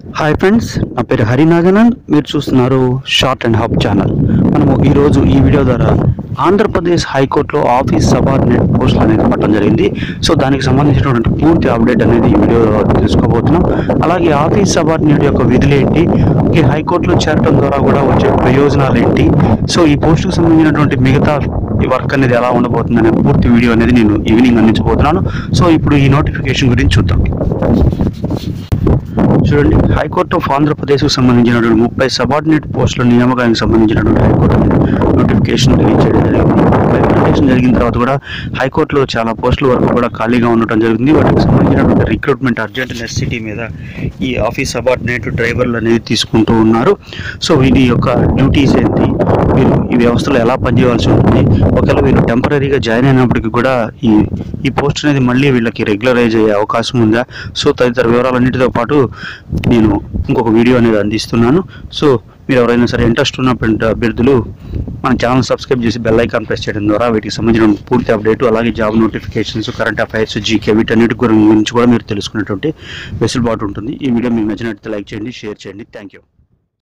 Hi friends, నా పేరు హరినాగనంద్. మీరు చూస్తున్నారు షార్ట్ అండ్ హబ్ ఛానల్. మనము ఈరోజు ఈ వీడియో ద్వారా ఆంధ్రప్రదేశ్ హైకోర్టులో ఆఫీస్ సబార్డినేట్ పోస్టులు అనేది పట్టడం జరిగింది. సో దానికి సంబంధించినటువంటి పూర్తి అప్డేట్ అనేది ఈ వీడియో తెలుసుకోబోతున్నాం. అలాగే ఆఫీస్ సబార్డినేట్ యొక్క విధులు ఏంటి, ఈ హైకోర్టులో చేరడం ద్వారా కూడా వచ్చే ప్రయోజనాలు ఏంటి, సో ఈ పోస్టుకు సంబంధించినటువంటి మిగతా ఈ వర్క్ అనేది ఎలా ఉండబోతుంది అనే పూర్తి వీడియో అనేది నేను ఈవినింగ్ అందించబోతున్నాను. సో ఇప్పుడు ఈ నోటిఫికేషన్ గురించి చూద్దాం. చూడండి, హైకోర్టు ఆఫ్ ఆంధ్రప్రదేశ్కు సంబంధించినటువంటి 30 సబార్డినేట్ పోస్టుల నియామకానికి సంబంధించినటువంటి హైకోర్టు నోటిఫికేషన్ రిలీజ్ చేయడం జరిగింది. నోటిఫికేషన్ జరిగిన తర్వాత కూడా హైకోర్టులో చాలా పోస్టుల వరకు కూడా ఖాళీగా ఉండటం జరిగింది. వాటికి సంబంధించినటువంటి రిక్రూట్మెంట్ అర్జెంట్ నెసెసిటీ మీద ఈ ఆఫీస్ సబార్డినేట్ డ్రైవర్లు అనేది తీసుకుంటూ ఉన్నారు. సో వీటి యొక్క డ్యూటీస్ ఏంటి, వీళ్ళు ఈ వ్యవస్థలో ఎలా పనిచేయవలసి ఉంటుంది, ఒకవేళ వీళ్ళు టెంపరీగా జాయిన్ అయినప్పటికీ కూడా ఈ పోస్ట్ అనేది మళ్ళీ వీళ్ళకి రెగ్యులరైజ్ అయ్యే అవకాశం ఉందా, సో తదితర వివరాలన్నిటితో పాటు నేను ఇంకొక వీడియో అనేది అందిస్తున్నాను. సో మీరు ఎవరైనా సరే ఇంట్రెస్ట్ ఉన్నటువంటి అభ్యర్థులు మన ఛానల్ సబ్స్క్రైబ్ చేసి బెల్ ఐకాన్ ప్రెస్ చేయడం ద్వారా వీటికి సంబంధించిన పూర్తి అప్డేట్, అలాగే job notifications, current affairs, GK వీటన్నిటి గురించి కూడా మీరు తెలుసుకునేటువంటి వెసులుబాటు ఉంటుంది. ఈ వీడియో మీకు నచ్చినట్లయితే లైక్ చేయండి, షేర్ చేయండి. Thank you.